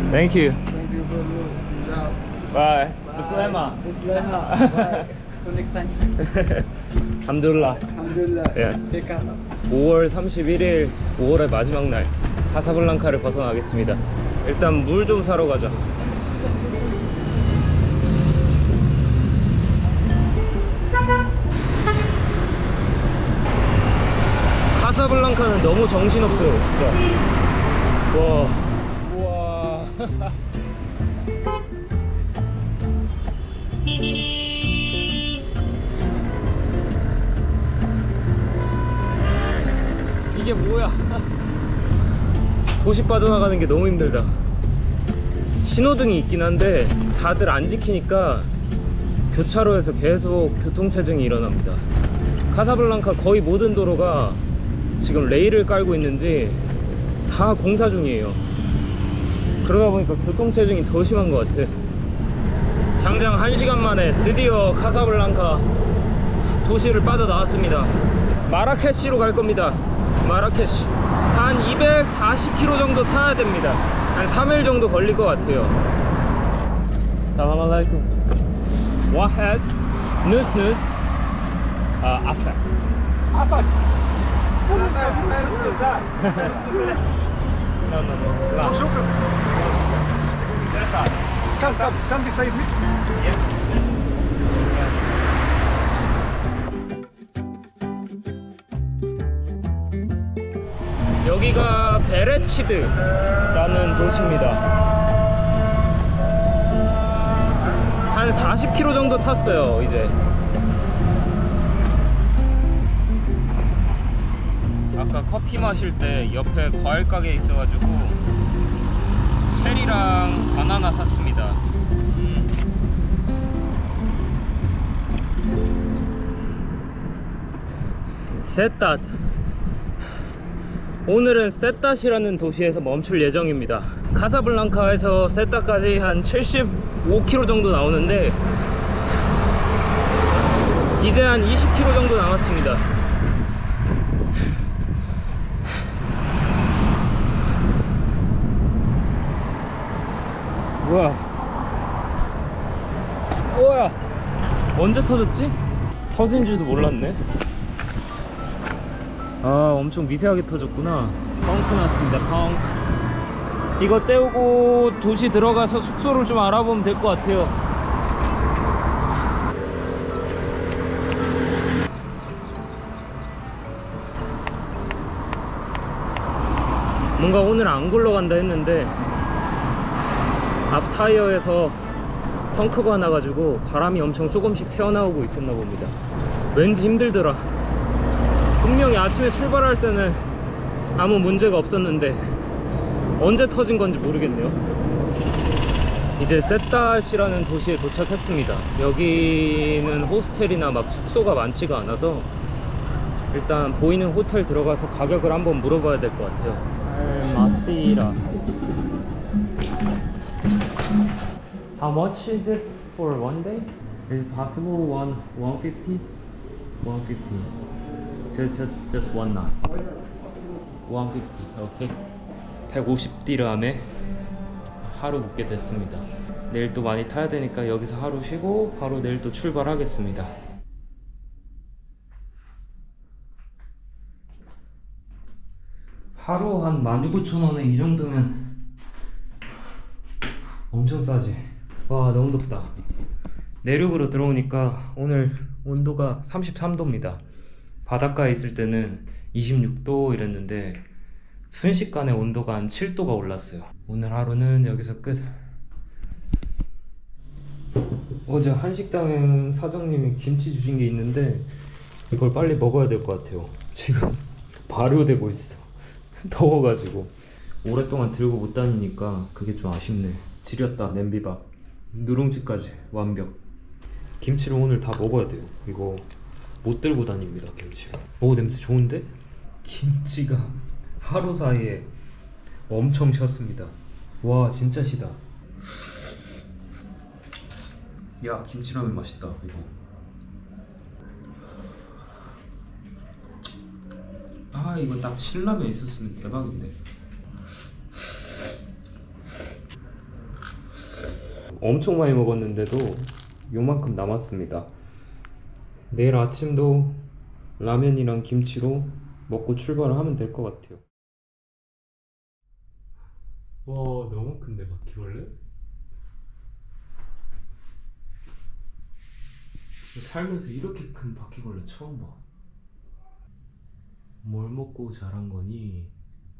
Thank you. Thank you for you. Ciao. Bye. Bye. Bislema. Bislema. Bye. Till next time. 함둘라. Alhamdulillah. 예. Take care. 5월 31일 5월의 마지막 날 카사블랑카를 벗어나겠습니다. 일단 물 좀 사러 가자. 카사블랑카는 너무 정신없어요 진짜. 와. 우와. 이게 뭐야. 도시 빠져나가는 게 너무 힘들다. 신호등이 있긴 한데 다들 안 지키니까 교차로에서 계속 교통체증이 일어납니다. 카사블랑카 거의 모든 도로가 지금 레일을 깔고 있는지 다 공사 중이에요. 그러다 보니까 교통체증이 더 심한 것 같아. 장장 1시간 만에 드디어 카사블랑카 도시를 빠져나왔습니다. 마라케시로 갈 겁니다. 마라케시 한 240km 정도 타야 됩니다. 한 3일 정도 걸릴 것 같아요. 살람 알라이쿰. 와헤드 누스 아파 아파. No, شكرا. كم بيساعد مين؟ 여기가 베레치드라는 도시입니다. 한 40km 정도 탔어요. 이제 아까 커피 마실 때 옆에 과일 가게 있어가지고 체리랑 바나나 샀습니다. 세탓. 오늘은 세탓이라는 도시에서 멈출 예정입니다. 카사블랑카에서 세탓까지 한 75km 정도 나오는데 이제 한 20km 정도 남았습니다. 뭐야? 뭐야? 언제 터졌지? 터진 줄도 몰랐네. 아, 엄청 미세하게 터졌구나. 펑크 났습니다. 펑크. 이거 떼우고 도시 들어가서 숙소를 좀 알아보면 될 것 같아요. 뭔가 오늘 안 굴러간다 했는데 앞 타이어에서 펑크가 나가지고 바람이 엄청 조금씩 새어나오고 있었나 봅니다. 왠지 힘들더라. 분명히 아침에 출발할 때는 아무 문제가 없었는데 언제 터진 건지 모르겠네요. 이제 세탓이라는 도시에 도착했습니다. 여기는 호스텔이나 막 숙소가 많지가 않아서 일단 보이는 호텔 들어가서 가격을 한번 물어봐야 될 것 같아요. 마시라. How much is it for one day? Is it possible 150? 150. Just one night. 150. 오케이. 150디람에 하루 묵게 됐습니다. 내일 또 많이 타야 되니까 여기서 하루 쉬고 바로 내일 또 출발하겠습니다. 하루 한 19,000원에 이 정도면 엄청 싸지. 와, 너무 덥다. 내륙으로 들어오니까 오늘 온도가 33도입니다. 바닷가에 있을 때는 26도 이랬는데 순식간에 온도가 한 7도가 올랐어요. 오늘 하루는 여기서 끝. 어제 한식당 사장님이 김치 주신 게 있는데 이걸 빨리 먹어야 될 것 같아요. 지금 발효되고 있어. 더워가지고 오랫동안 들고 못 다니니까 그게 좀 아쉽네. 지렸다. 냄비밥 누룽지까지 완벽. 김치를 오늘 다 먹어야 돼요. 이거 못 들고 다닙니다. 김치. 오, 냄새 좋은데? 김치가 하루 사이에 엄청 쉬었습니다. 와, 진짜 시다. 야, 김치라면 맛있다. 이거 이거 딱 신라면 있었으면 대박인데. 엄청 많이 먹었는데도 요만큼 남았습니다. 내일 아침도 라면이랑 김치로 먹고 출발을 하면 될 것 같아요. 와, 너무 큰데 바퀴벌레? 살면서 이렇게 큰 바퀴벌레 처음 봐. 뭘 먹고 자란 거니?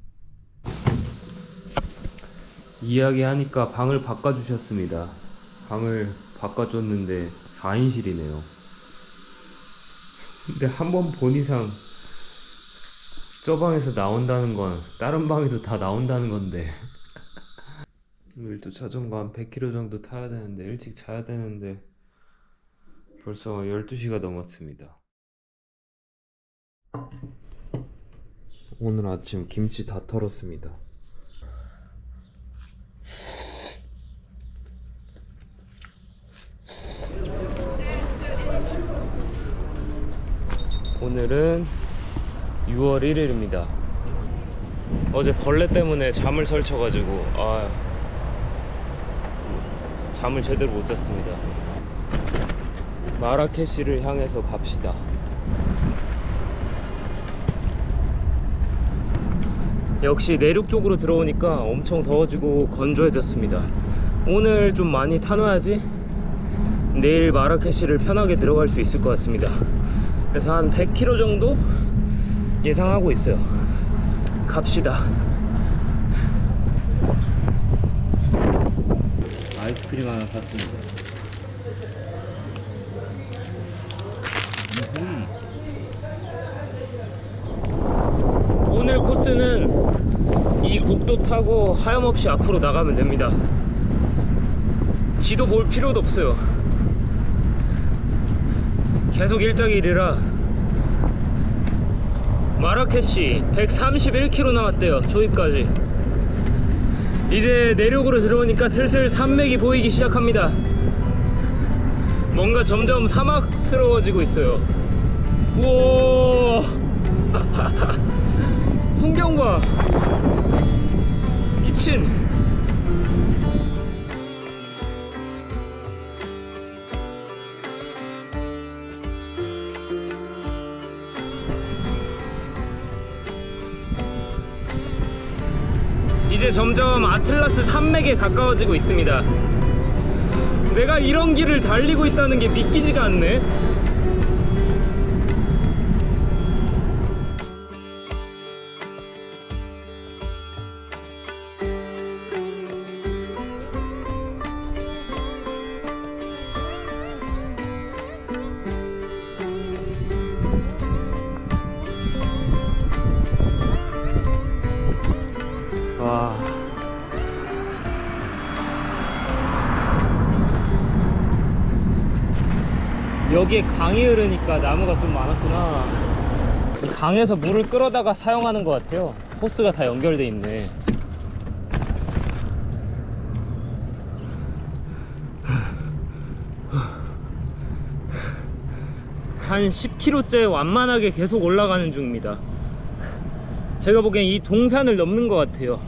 이야기하니까 방을 바꿔주셨습니다. 방을 바꿔줬는데 4인실이네요. 근데 한 번 본 이상 저 방에서 나온다는 건 다른 방에도 다 나온다는 건데 오늘도 자전거 한 100km 정도 타야 되는데 일찍 자야 되는데 벌써 12시가 넘었습니다. 오늘 아침 김치 다 털었습니다. 오늘은 6월 1일입니다. 어제 벌레 때문에 잠을 설쳐가지고 잠을 제대로 못 잤습니다. 마라케시를 향해서 갑시다. 역시 내륙 쪽으로 들어오니까 엄청 더워지고 건조해졌습니다. 오늘 좀 많이 타놔야지 내일 마라케시를 편하게 들어갈 수 있을 것 같습니다. 그래서 한 100km 정도 예상하고 있어요. 갑시다. 아이스크림 하나 샀습니다. 오늘 코스는 이 국도 타고 하염없이 앞으로 나가면 됩니다. 지도 볼 필요도 없어요. 계속 일자길이라. 마라케시 131km 남았대요. 조입까지. 이제 내륙으로 들어오니까 슬슬 산맥이 보이기 시작합니다. 뭔가 점점 사막스러워지고 있어요. 우와 풍경 봐. 미친. 이제 점점 아틀라스 산맥에 가까워지고 있습니다. 내가 이런 길을 달리고 있다는 게 믿기지가 않네. 와. 여기에 강이 흐르니까 나무가 좀 많았구나. 이 강에서 물을 끌어다가 사용하는 것 같아요. 호스가 다 연결돼 있네. 한 10km째 완만하게 계속 올라가는 중입니다. 제가 보기엔 이 동산을 넘는 것 같아요.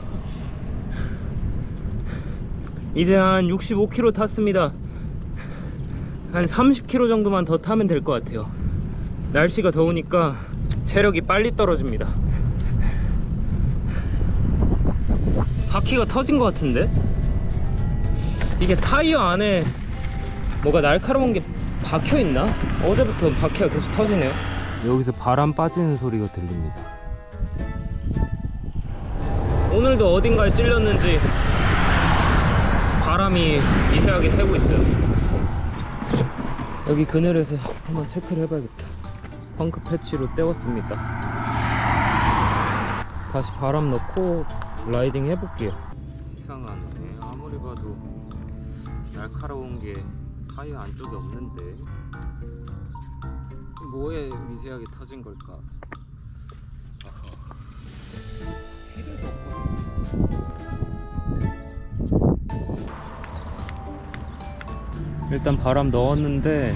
이제 한 65km 탔습니다. 한 30km 정도만 더 타면 될 것 같아요. 날씨가 더우니까 체력이 빨리 떨어집니다. 바퀴가 터진 것 같은데? 이게 타이어 안에 뭐가 날카로운 게 박혀있나? 어제부터 바퀴가 계속 터지네요. 여기서 바람 빠지는 소리가 들립니다. 오늘도 어딘가에 찔렸는지 바람이 미세하게 새고 있어요. 여기 그늘에서 한번 체크를 해봐야겠다. 펑크 패치로 때웠습니다. 다시 바람 넣고 라이딩 해볼게요. 이상하네. 아무리 봐도 날카로운 게 타이어 안쪽에 없는데 뭐에 미세하게 터진 걸까? 일단 바람 넣었는데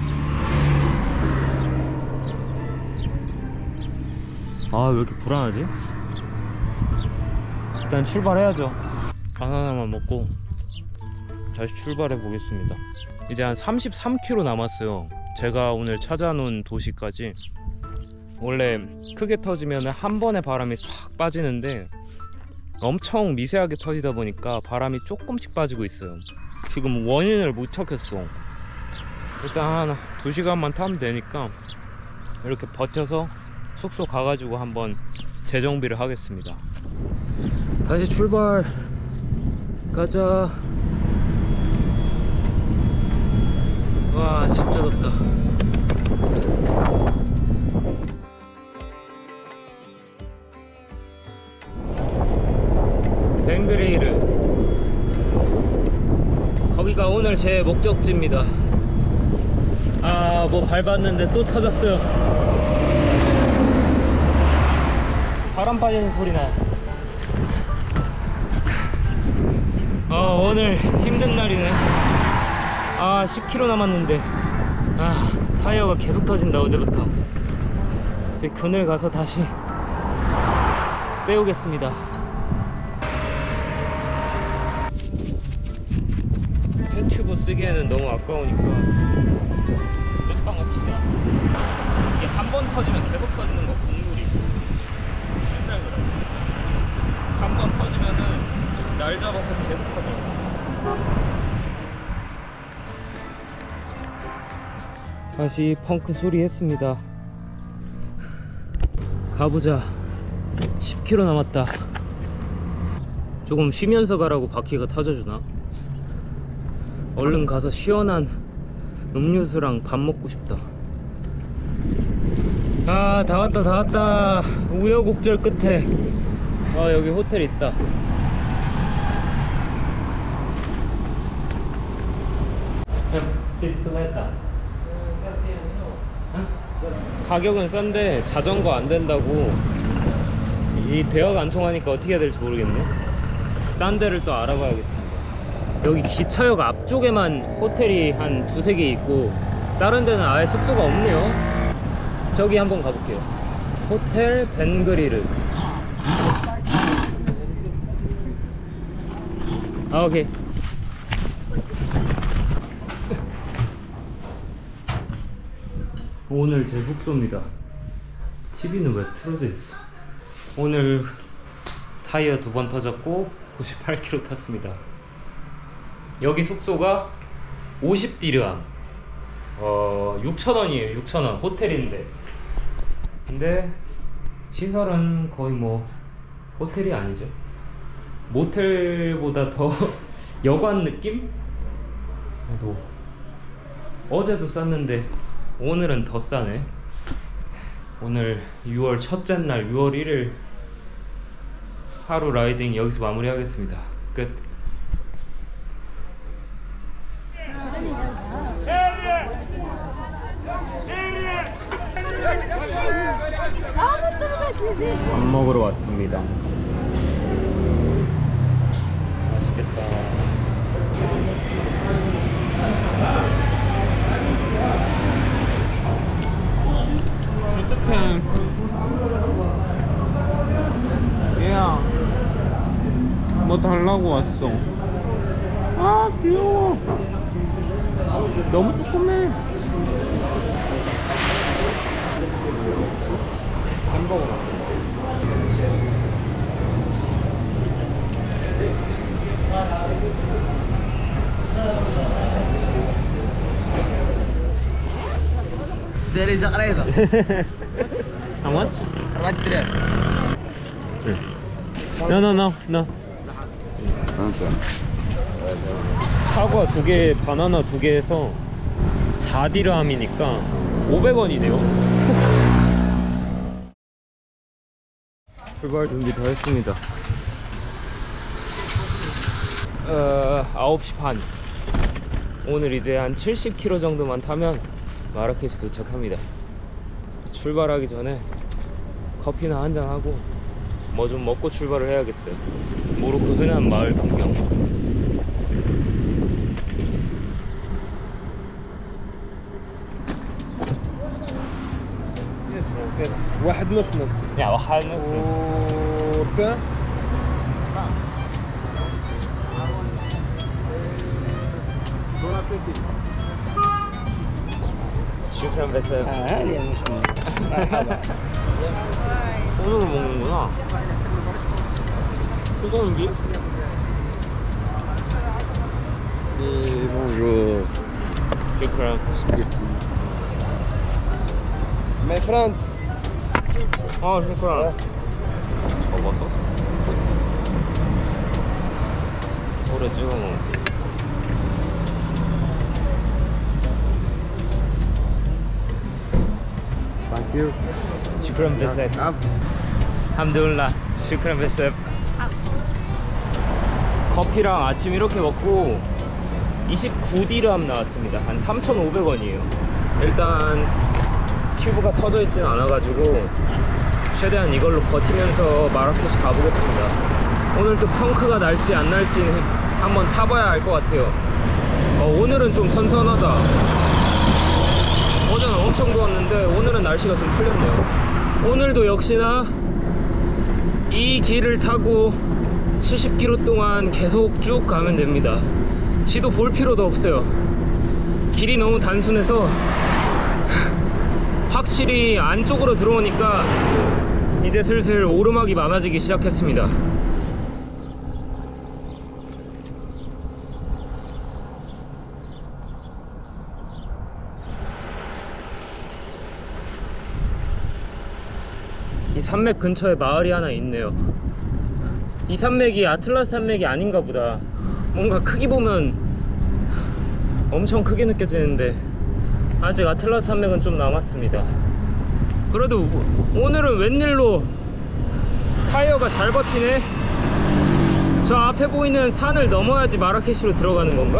아, 왜 이렇게 불안하지? 일단 출발해야죠. 바나나만 먹고 다시 출발해 보겠습니다. 이제 한 33km 남았어요. 제가 오늘 찾아놓은 도시까지. 원래 크게 터지면 한 번에 바람이 쫙 빠지는데 엄청 미세하게 터지다 보니까 바람이 조금씩 빠지고 있어요. 지금 원인을 못 찾겠어. 일단 한 2시간만 타면 되니까 이렇게 버텨서 숙소 가가지고 한번 재정비를 하겠습니다. 다시 출발. 가자. 와, 진짜 덥다. 벵그레이르, 거기가 오늘 제 목적지입니다. 아, 뭐 밟았는데 또 터졌어요. 바람 빠지는 소리 나요. 오늘 힘든 날이네. 10km 남았는데 타이어가 계속 터진다. 어제부터. 이제 그늘 가서 다시 떼우겠습니다. 펜튜브 쓰기에는 너무 아까우니까 땜빵을 치자. 이게 한 번 터지면 계속 터지는 거 국룰이 맨날 그래. 한 번 터지면은 날 잡아서 계속 터져. 다시 펑크 수리했습니다. 가보자. 10km 남았다. 조금 쉬면서 가라고 바퀴가 터져주나? 얼른 가서 시원한 음료수랑 밥 먹고 싶다. 다 왔다, 다 왔다. 우여곡절 끝에 여기 호텔 있다. 비스클레타. 가격은 싼데 자전거 안 된다고. 이 대화가 안 통하니까 어떻게 해야 될지 모르겠네. 딴 데를 또 알아봐야겠습니다. 여기 기차역 앞쪽에만 호텔이 한 2-3개 있고 다른 데는 아예 숙소가 없네요. 저기 한번 가볼게요. 호텔 벵그리르. 오케이. 오늘 제 숙소입니다. TV는 왜 틀어져 있어? 오늘 타이어 2번 터졌고 98km 탔습니다. 여기 숙소가 50디르함, 6,000원이에요. 6,000원. 호텔인데. 근데 시설은 거의 뭐 호텔이 아니죠. 모텔보다 더 여관 느낌? 그래도 어제도 쌌는데 오늘은 더 싸네. 오늘 6월 첫째 날 6월 1일 하루 라이딩 여기서 마무리하겠습니다. 끝. 밥 먹으러 왔습니다. 맛있겠다. 얘야, 뭐 달라고 왔어. 귀여워. 너무 조그매. 햄버거 맛. There is a crave. How much? What there? No. 사과 2개, 바나나 2개 해서 4디르함이니까 500원이네요. 출발 준비 다 했습니다. 9시 반. 오늘 이제 한 70km 정도만 타면 마라케시 도착합니다. 출발하기 전에 커피나 한잔하고 뭐 좀 먹고 출발을 해야겠어요. 모로코 흔한 마을 풍경. واحد نص نص. 야, واحد نص. وكم؟ 슈크란 베셉. هاني مش مرحبا. 손으로 먹는구나. 뜨거운 게? bonjour. 슈크란. My friend. 슈크란. 접어서? 오래 찍어 먹어. Thank you. 슈크란 베셉. 함둘라. 슈크란 베셉. 커피랑 아침 이렇게 먹고 29디르함 나왔습니다. 한 3,500원이에요. 일단 튜브가 터져 있진 않아가지고 최대한 이걸로 버티면서 마라케시 가보겠습니다. 오늘 또 펑크가 날지 안 날지는 한번 타봐야 알 것 같아요. 오늘은 좀 선선하다. 어제는 엄청 더웠는데 오늘은 날씨가 좀 풀렸네요. 오늘도 역시나 이 길을 타고 70km 동안 계속 쭉 가면 됩니다. 지도 볼 필요도 없어요. 길이 너무 단순해서 확실히 안쪽으로 들어오니까 이제 슬슬 오르막이 많아지기 시작했습니다. 이 산맥 근처에 마을이 하나 있네요. 이 산맥이 아틀라스 산맥이 아닌가 보다. 뭔가 크기 보면 엄청 크게 느껴지는데 아직 아틀라스 산맥은 좀 남았습니다. 그래도 오늘은 웬일로 타이어가 잘 버티네. 저 앞에 보이는 산을 넘어야지 마라케시로 들어가는 건가?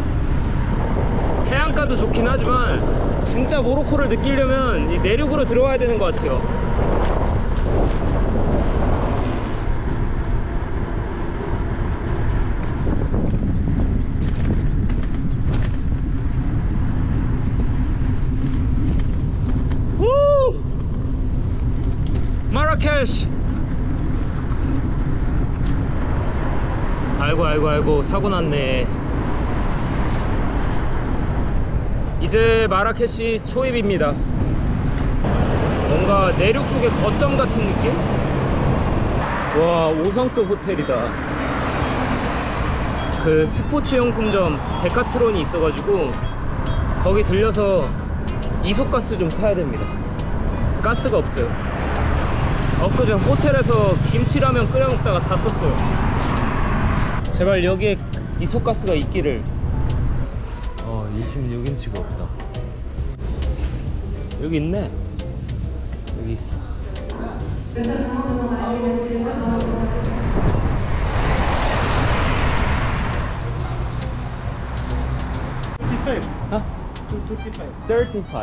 해안가도 좋긴 하지만 진짜 모로코를 느끼려면 이 내륙으로 들어와야 되는 것 같아요. 마라케시. 아이고 사고 났네. 이제 마라케시 초입입니다. 뭔가 내륙 쪽의 거점 같은 느낌? 와, 5성급 호텔이다. 그 스포츠용품점 데카트론이 있어가지고 거기 들려서 이소가스 좀 사야 됩니다. 가스가 없어요. 엊그제 호텔에서 김치라면 끓여 먹다가 다 썼어요. 제발 여기에 이소가스가 있기를. 26인치가 없다. 여기 있네. 여기 있어. huh? 35.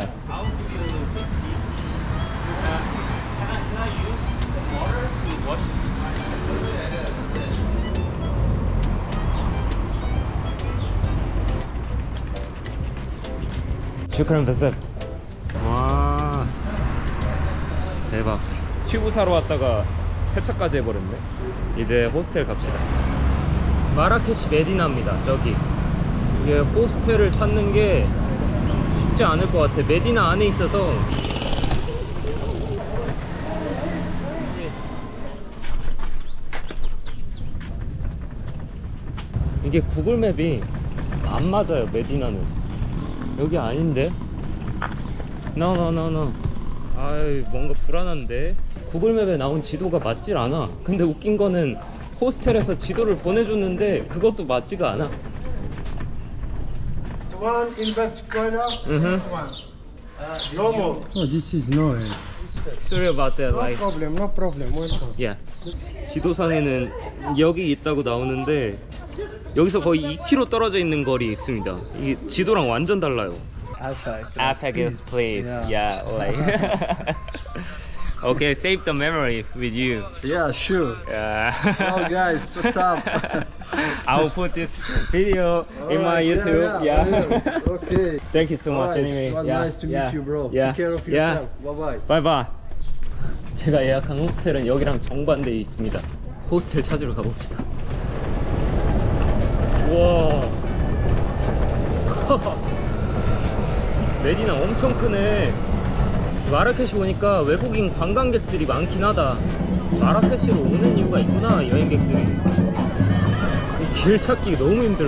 슈크란 베셉. 와, 대박. 튜브 사러 왔다가 세차까지 해버렸네. 이제 호스텔 갑시다. 마라케시 메디나입니다. 저기 이게 호스텔을 찾는 게 쉽지 않을 것 같아. 메디나 안에 있어서. 이게 구글맵이 안 맞아요. 메디나는 여기 아닌데? No. 아이, 뭔가 불안한데? 구글맵에 나온 지도가 맞질 않아. 근데 웃긴 거는 호스텔에서 지도를 보내줬는데 그것도 맞지가 않아. One in Bapchikona. No more. Oh, this is no. Sorry about that. Like, No problem. Welcome. yeah. 지도상에는 여기 있다고 나오는데 여기서 거의 2km 떨어져 있는 거리 있습니다. 이 지도랑 완전 달라요. Alpagus, please. Yeah, like. Okay, save the memory with you. Yeah, sure. Yeah. Hello guys, what's up? I will put this video in my YouTube. Yeah. Okay. Thank you so much. Alright, Anyway, it was yeah, nice to yeah, meet you, bro. Yeah, Take care of yeah. yourself. Bye bye. Bye bye. 제가 예약한 호스텔은 여기랑 정반대에 있습니다. 호스텔 찾으러 가봅시다. 우와. 메디나 엄청 크네. 마라케시 오니까 외국인 관광객들이 많긴 하다. 마라케시로 오는 이유가 있구나, 여행객들이. 이 길 찾기 너무 힘들어.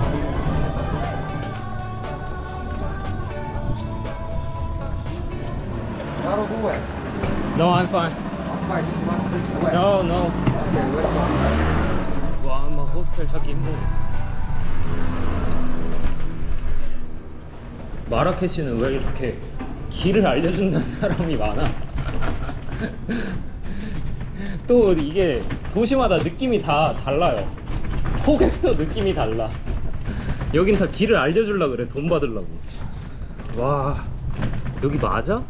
No, I'm fine. No, no. 와, 막 호스텔 찾기 힘드네. 마라케시는 왜 이렇게 길을 알려준다는 사람이 많아? 또 이게 도시마다 느낌이 다 달라요. 호객도 느낌이 달라. 여긴 다 길을 알려주려고 그래, 돈 받으려고. 와, 여기 맞아?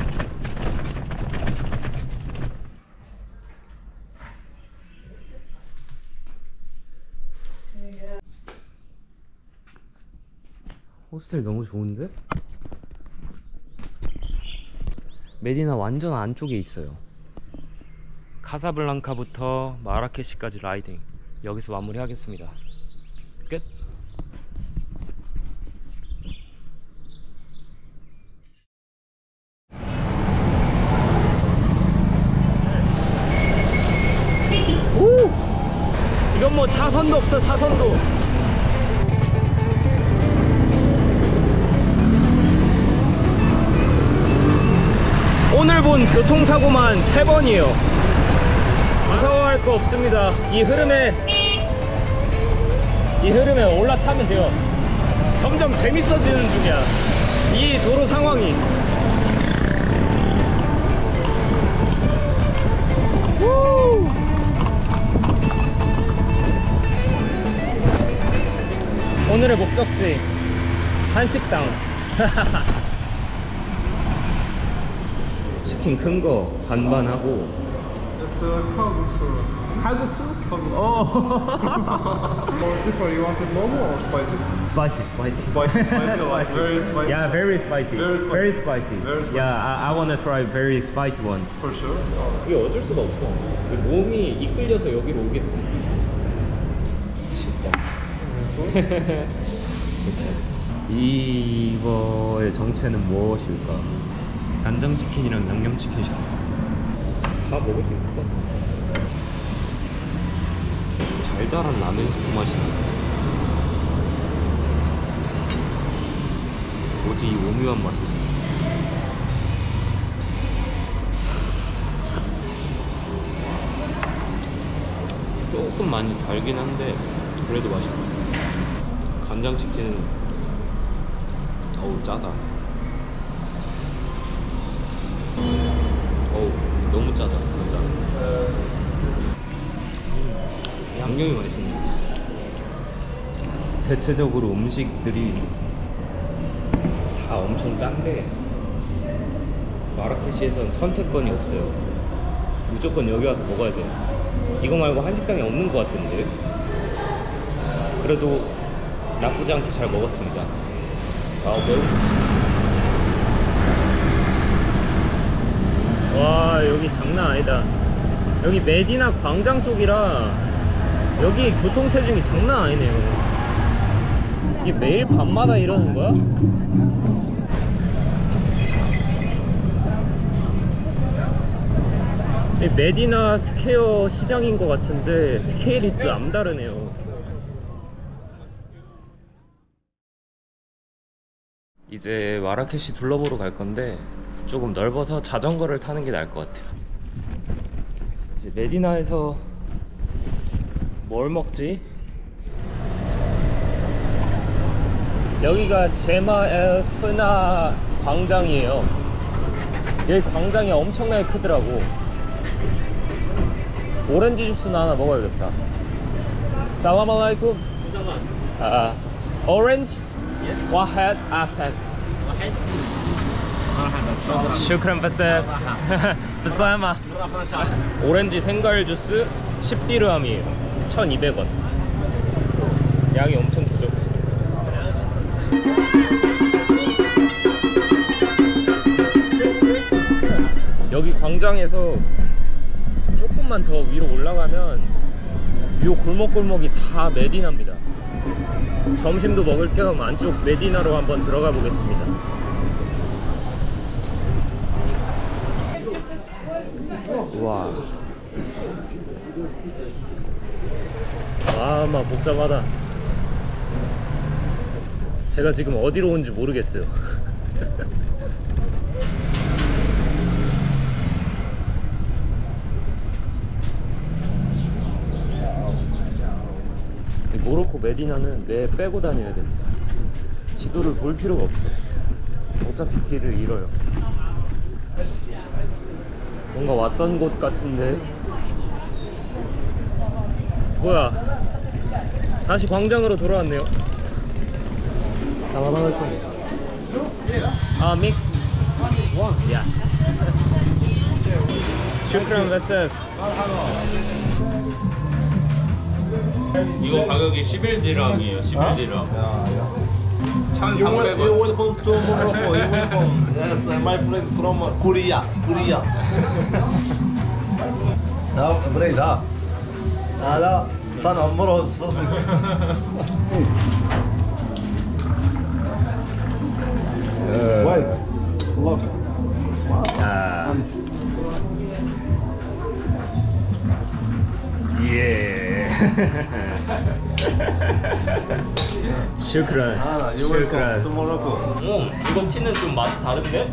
호스텔 너무 좋은데? 메디나 완전 안쪽에 있어요. 카사블랑카부터 마라케시까지 라이딩 여기서 마무리하겠습니다. 끝! 오! 이건 뭐 차선도 없어, 차선도. 오늘 본 교통사고만 3번이에요. 무서워할 거 없습니다. 이 흐름에 올라타면 돼요. 점점 재밌어지는 중이야, 이 도로 상황이. 우! 오늘의 목적지 한식당. 치킨 큰 거 반반하고. It's kalguksu. 칼국수? Kalguksu. 어. Or this one, you wanted normal or spicy? Spicy, spicy. Spicy, spicy, like very spicy. Yeah, very spicy. Very spicy. Very spicy. Very spicy. Yeah, I wanna try very spicy one. For sure. 이게 어쩔 수가 없어. 몸이 이끌려서 여기로 오게 돼. 이거의 정체는 무엇일까? 간장치킨이랑 양념치킨 시켰습니다. 다 먹을 수 있을 것 같은데. 달달한 라멘 스프 맛이 나. 뭐지 이 오묘한 맛은? 조금 많이 달긴 한데 그래도 맛있다. 간장치킨은 어우 짜다. 어우 너무 짜다. 양념이 맛있네. 대체적으로 음식들이 다 엄청 짠데 마라케시에선 선택권이 없어요. 무조건 여기 와서 먹어야 돼. 이거 말고 한식당이 없는 것 같은데. 그래도 나쁘지 않게 잘 먹었습니다. 아 매우. 와 여기 장난 아니다. 여기 메디나 광장 쪽이라 여기 교통체증이 장난 아니네요. 이게 매일 밤마다 이러는 거야? 메디나 스퀘어 시장인 것 같은데 스케일이 또 남다르네요. 이제 마라케시 둘러보러 갈 건데 조금 넓어서 자전거를 타는 게 나을 것 같아요. 이제 메디나에서 뭘 먹지? 여기가 제마 엘 프나 광장이에요. 여기 광장이 엄청나게 크더라고. 오렌지 주스나 하나 먹어야겠다. 살람 알라이쿰. 오렌지? 와헷 아텟. 슈크란 바셋. 비싸마. 오렌지 생과일 주스 10디르함이에요. 1200원. 양이 엄청 크죠. 여기 광장에서 조금만 더 위로 올라가면 요 골목골목이 다 메디나입니다. 점심도 먹을 겸 안쪽 메디나로 한번 들어가 보겠습니다. 와, 막 복잡하다. 제가 지금 어디로 온지 모르겠어요. 이 모로코 메디나는 매 빼고 다녀야 됩니다. 지도를 볼 필요가 없어. 어차피 길을 잃어요. 뭔가 왔던 곳 같은데. 뭐야, 다시 광장으로 돌아왔네요. 아, 믹스 원. 야. 슈크란 베스. 이거 가격이 11디람이에요. 11디람. 1,300원. You welcome to Morocco. You welcome. Yes, my friend from Korea. Korea. لا بريد ها. لا طن عمره الصوصي. وايد. الله. 아. 예. 슈크란. You welcome to Morocco. 이거 티는 좀 맛이 다른데?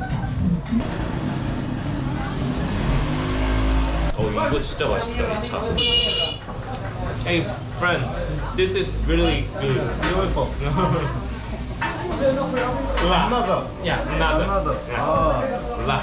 이거 진짜 맛있다, 이 차. Hey friend, this is really good. You welcome. Another. Yeah, another. Another. La.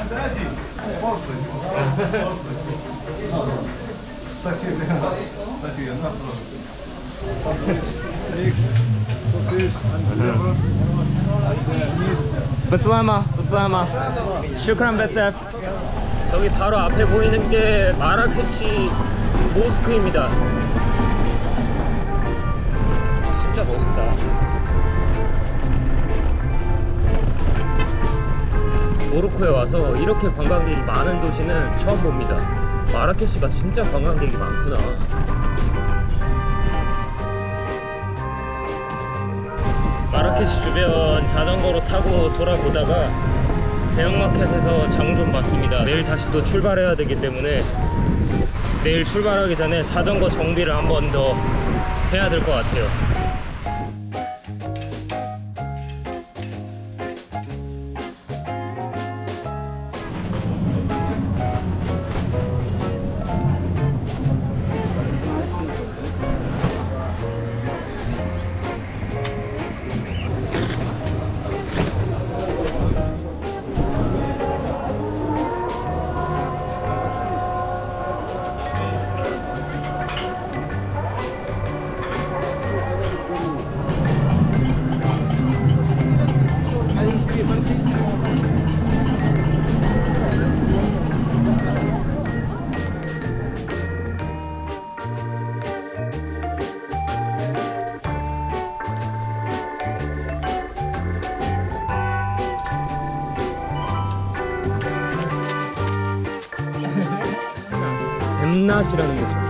بسلامة 슈크란 베셉. 저기 바로 앞에 보이는 게 마라케시 모스크입니다. 진짜 멋있다. 모로코에 와서 이렇게 관광객이 많은 도시는 처음 봅니다. 마라케시가 진짜 관광객이 많구나. 마라케시 주변 자전거로 타고 돌아보다가 대형마켓에서 장 좀 봤습니다. 내일 다시 또 출발해야 되기 때문에 내일 출발하기 전에 자전거 정비를 한 번 더 해야 될 것 같아요. 엠낫이라는 곳이